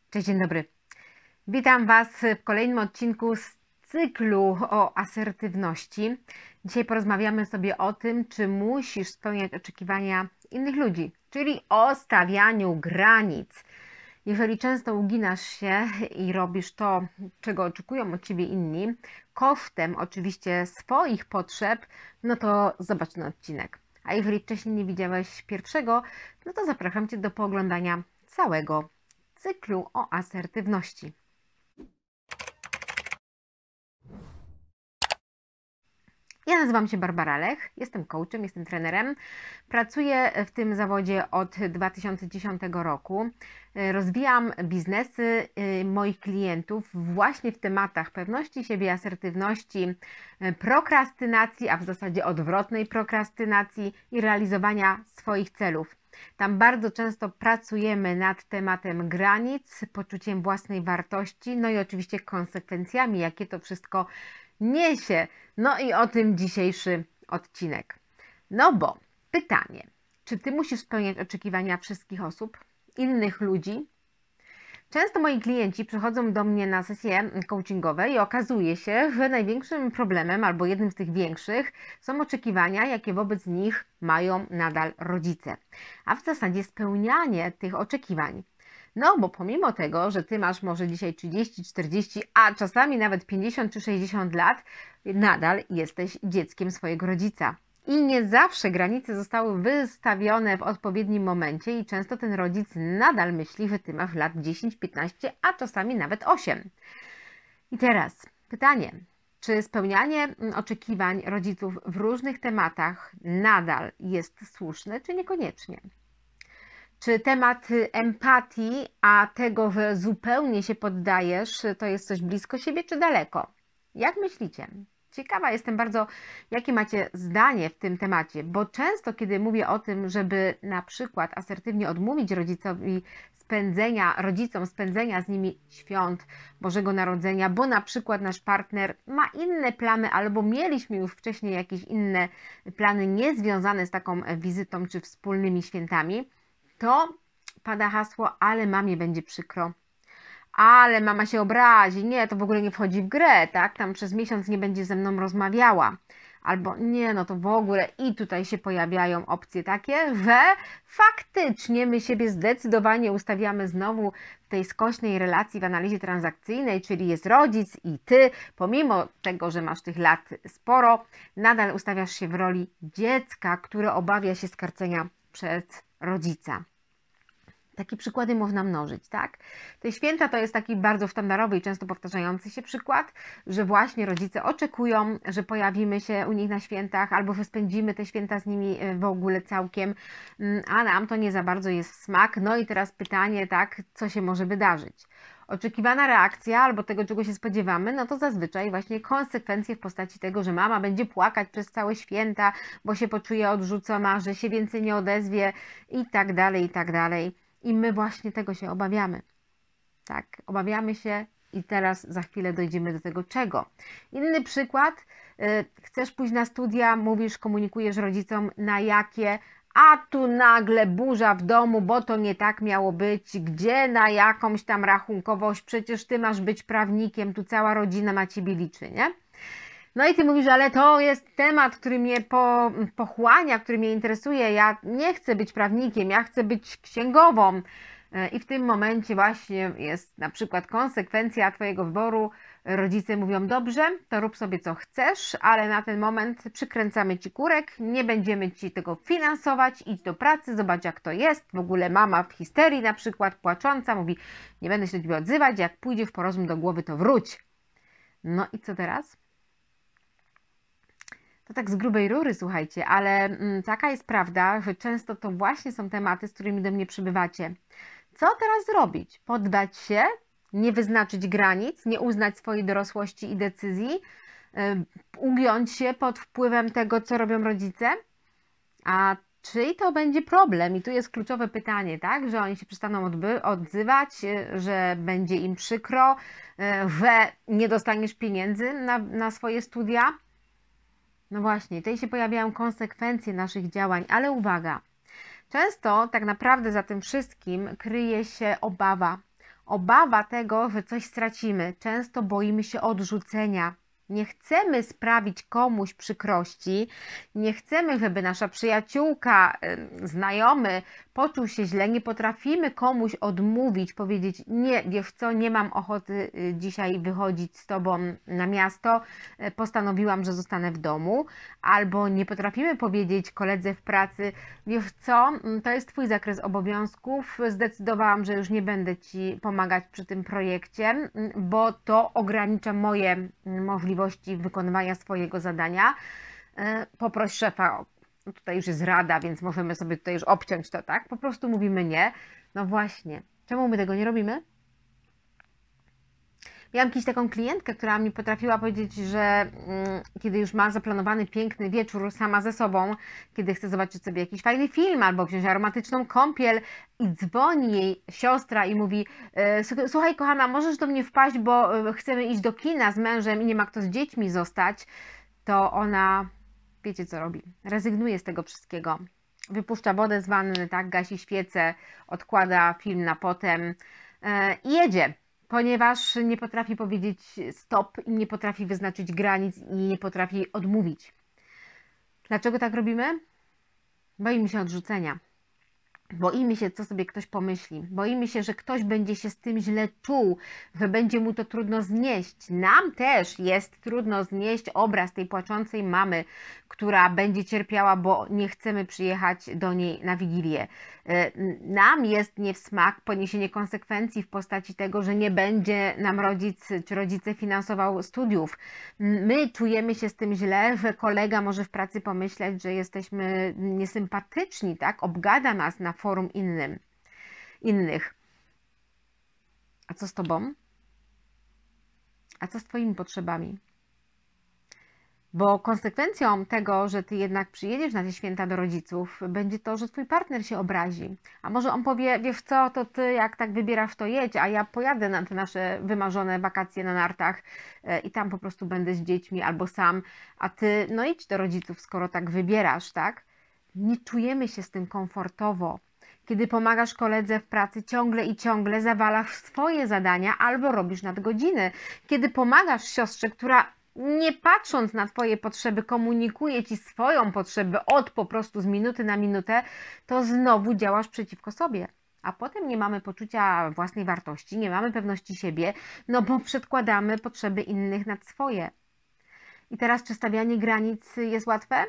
Cześć, dzień dobry. Witam Was w kolejnym odcinku z cyklu o asertywności. Dzisiaj porozmawiamy sobie o tym, czy musisz spełniać oczekiwania innych ludzi, czyli o stawianiu granic. Jeżeli często uginasz się i robisz to, czego oczekują od Ciebie inni, kosztem oczywiście swoich potrzeb, no to zobacz ten odcinek. A jeżeli wcześniej nie widziałeś pierwszego, no to zapraszam Cię do pooglądania całego cyklu o asertywności. Ja nazywam się Barbara Lech, jestem coachem, jestem trenerem. Pracuję w tym zawodzie od 2010 roku. Rozwijam biznesy moich klientów właśnie w tematach pewności siebie, asertywności, prokrastynacji, a w zasadzie odwrotnej prokrastynacji i realizowania swoich celów. Tam bardzo często pracujemy nad tematem granic, poczuciem własnej wartości, no i oczywiście konsekwencjami, jakie to wszystko niesie. No i o tym dzisiejszy odcinek. No bo pytanie, czy Ty musisz spełniać oczekiwania wszystkich osób, innych ludzi? Często moi klienci przychodzą do mnie na sesje coachingowe i okazuje się, że największym problemem, albo jednym z tych większych, są oczekiwania, jakie wobec nich mają nadal rodzice. A w zasadzie spełnianie tych oczekiwań. No bo pomimo tego, że Ty masz może dzisiaj 30, 40, a czasami nawet 50 czy 60 lat, nadal jesteś dzieckiem swojego rodzica. I nie zawsze granice zostały wystawione w odpowiednim momencie i często ten rodzic nadal myśli, że Ty masz lat 10, 15, a czasami nawet 8. I teraz pytanie, czy spełnianie oczekiwań rodziców w różnych tematach nadal jest słuszne, czy niekoniecznie? Czy temat empatii, a tego, że zupełnie się poddajesz, to jest coś blisko siebie, czy daleko? Jak myślicie? Ciekawa jestem bardzo, jakie macie zdanie w tym temacie, bo często, kiedy mówię o tym, żeby na przykład asertywnie odmówić rodzicom spędzenia z nimi świąt Bożego Narodzenia, bo na przykład nasz partner ma inne plany, albo mieliśmy już wcześniej jakieś inne plany niezwiązane z taką wizytą czy wspólnymi świętami, to pada hasło, ale mamie będzie przykro, ale mama się obrazi, nie, to w ogóle nie wchodzi w grę, tak, tam przez miesiąc nie będzie ze mną rozmawiała, albo nie, no to w ogóle i tutaj się pojawiają opcje takie, że faktycznie my siebie zdecydowanie ustawiamy znowu w tej skośnej relacji w analizie transakcyjnej, czyli jest rodzic i Ty, pomimo tego, że masz tych lat sporo, nadal ustawiasz się w roli dziecka, które obawia się skarcenia przez rodzica. Takie przykłady można mnożyć, tak? Te święta to jest taki bardzo sztandarowy i często powtarzający się przykład, że właśnie rodzice oczekują, że pojawimy się u nich na świętach albo że spędzimy te święta z nimi w ogóle całkiem, a nam to nie za bardzo jest w smak. No i teraz pytanie, tak, co się może wydarzyć? Oczekiwana reakcja albo tego, czego się spodziewamy, no to zazwyczaj właśnie konsekwencje w postaci tego, że mama będzie płakać przez całe święta, bo się poczuje odrzucona, że się więcej nie odezwie i tak dalej, i tak dalej. I my właśnie tego się obawiamy. Tak, obawiamy się i teraz za chwilę dojdziemy do tego czego. Inny przykład, chcesz pójść na studia, mówisz, komunikujesz rodzicom na jakie, a tu nagle burza w domu, bo to nie tak miało być, gdzie na jakąś tam rachunkowość, przecież Ty masz być prawnikiem, tu cała rodzina na Ciebie liczy, nie? No i Ty mówisz, ale to jest temat, który mnie pochłania, który mnie interesuje. Ja nie chcę być prawnikiem, ja chcę być księgową. I w tym momencie właśnie jest na przykład konsekwencja Twojego wyboru. Rodzice mówią, dobrze, to rób sobie co chcesz, ale na ten moment przykręcamy Ci kurek, nie będziemy Ci tego finansować, idź do pracy, zobacz jak to jest. W ogóle mama w histerii na przykład, płacząca, mówi, nie będę się do Ciebie odzywać, jak pójdziesz po rozum do głowy, to wróć. No i co teraz? To tak z grubej rury, słuchajcie, ale taka jest prawda, że często to właśnie są tematy, z którymi do mnie przybywacie. Co teraz zrobić? Poddać się, nie wyznaczyć granic, nie uznać swojej dorosłości i decyzji, ugiąć się pod wpływem tego, co robią rodzice? A czyj to będzie problem? I tu jest kluczowe pytanie, tak? Że oni się przestaną odzywać, że będzie im przykro, że nie dostaniesz pieniędzy na swoje studia? No właśnie, tutaj się pojawiają konsekwencje naszych działań, ale uwaga, często tak naprawdę za tym wszystkim kryje się obawa. Obawa tego, że coś stracimy. Często boimy się odrzucenia. Nie chcemy sprawić komuś przykrości, nie chcemy, żeby nasza przyjaciółka, znajomy poczuł się źle, nie potrafimy komuś odmówić, powiedzieć: nie, wiesz co, nie mam ochoty dzisiaj wychodzić z Tobą na miasto, postanowiłam, że zostanę w domu, albo nie potrafimy powiedzieć koledze w pracy: wiesz co, to jest Twój zakres obowiązków, zdecydowałam, że już nie będę Ci pomagać przy tym projekcie, bo to ogranicza moje możliwości wykonywania swojego zadania. Poproś szefa, tutaj już jest rada, więc możemy sobie tutaj już obciąć to, tak? Po prostu mówimy nie. No właśnie, czemu my tego nie robimy? Miałam kiedyś taką klientkę, która mi potrafiła powiedzieć, że kiedy już ma zaplanowany piękny wieczór sama ze sobą, kiedy chce zobaczyć sobie jakiś fajny film albo wziąć aromatyczną kąpiel, i dzwoni jej siostra i mówi: słuchaj kochana, możesz do mnie wpaść, bo chcemy iść do kina z mężem i nie ma kto z dziećmi zostać, to ona, wiecie co robi? Rezygnuje z tego wszystkiego. Wypuszcza wodę z wanny, tak, gasi świecę, odkłada film na potem i jedzie. Ponieważ nie potrafi powiedzieć stop i nie potrafi wyznaczyć granic i nie potrafi odmówić. Dlaczego tak robimy? Boimy się odrzucenia. Boimy się, co sobie ktoś pomyśli. Boimy się, że ktoś będzie się z tym źle czuł, że będzie mu to trudno znieść. Nam też jest trudno znieść obraz tej płaczącej mamy, która będzie cierpiała, bo nie chcemy przyjechać do niej na Wigilię. Nam jest nie w smak poniesienie konsekwencji w postaci tego, że nie będzie nam rodzic czy rodzice finansował studiów. My czujemy się z tym źle, że kolega może w pracy pomyśleć, że jesteśmy niesympatyczni, tak? Obgada nas na forum innych. A co z Tobą? A co z Twoimi potrzebami? Bo konsekwencją tego, że Ty jednak przyjedziesz na te święta do rodziców, będzie to, że Twój partner się obrazi. A może on powie: wiesz co, to Ty jak tak wybierasz, to jedź, a ja pojadę na te nasze wymarzone wakacje na nartach i tam po prostu będę z dziećmi albo sam, a Ty no idź do rodziców, skoro tak wybierasz, tak? Nie czujemy się z tym komfortowo. Kiedy pomagasz koledze w pracy, ciągle i ciągle zawalasz swoje zadania albo robisz nadgodziny. Kiedy pomagasz siostrze, która nie patrząc na Twoje potrzeby komunikuje Ci swoją potrzebę po prostu z minuty na minutę, to znowu działasz przeciwko sobie. A potem nie mamy poczucia własnej wartości, nie mamy pewności siebie, no bo przedkładamy potrzeby innych nad swoje. I teraz, czy stawianie granic jest łatwe?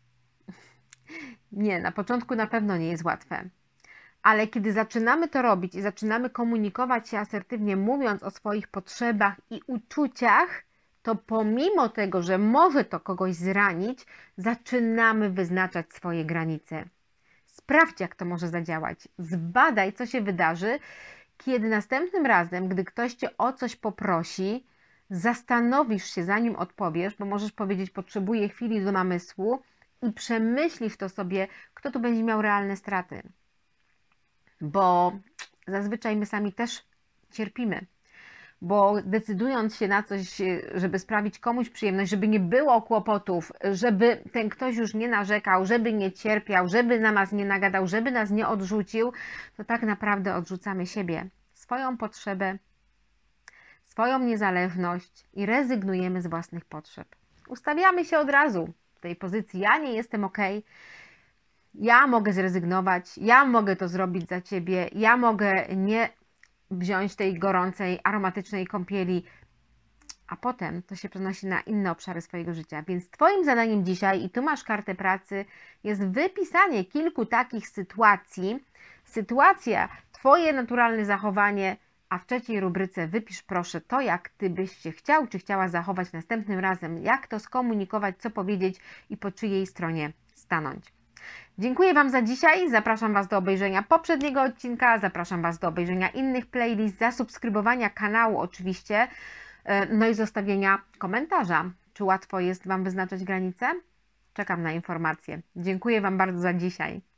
Nie, na początku na pewno nie jest łatwe. Ale kiedy zaczynamy to robić i zaczynamy komunikować się asertywnie, mówiąc o swoich potrzebach i uczuciach, to pomimo tego, że może to kogoś zranić, zaczynamy wyznaczać swoje granice. Sprawdź, jak to może zadziałać. Zbadaj, co się wydarzy, kiedy następnym razem, gdy ktoś Cię o coś poprosi, zastanowisz się, zanim odpowiesz, bo możesz powiedzieć: potrzebuję chwili do namysłu, i przemyślisz to sobie, kto tu będzie miał realne straty. Bo zazwyczaj my sami też cierpimy. Bo decydując się na coś, żeby sprawić komuś przyjemność, żeby nie było kłopotów, żeby ten ktoś już nie narzekał, żeby nie cierpiał, żeby na nas nie nagadał, żeby nas nie odrzucił, to tak naprawdę odrzucamy siebie, swoją potrzebę, swoją niezależność i rezygnujemy z własnych potrzeb. Ustawiamy się od razu w tej pozycji: ja nie jestem okej, ja mogę zrezygnować, ja mogę to zrobić za Ciebie, ja mogę nie wziąć tej gorącej, aromatycznej kąpieli, a potem to się przenosi na inne obszary swojego życia. Więc Twoim zadaniem dzisiaj, i tu masz kartę pracy, jest wypisanie kilku takich sytuacji. Sytuacja, Twoje naturalne zachowanie, a w trzeciej rubryce wypisz proszę to, jak Ty byś się chciał czy chciała zachować następnym razem, jak to skomunikować, co powiedzieć i po czyjej stronie stanąć. Dziękuję Wam za dzisiaj, zapraszam Was do obejrzenia poprzedniego odcinka, zapraszam Was do obejrzenia innych playlist, zasubskrybowania kanału oczywiście, no i zostawienia komentarza. Czy łatwo jest Wam wyznaczać granice? Czekam na informacje. Dziękuję Wam bardzo za dzisiaj.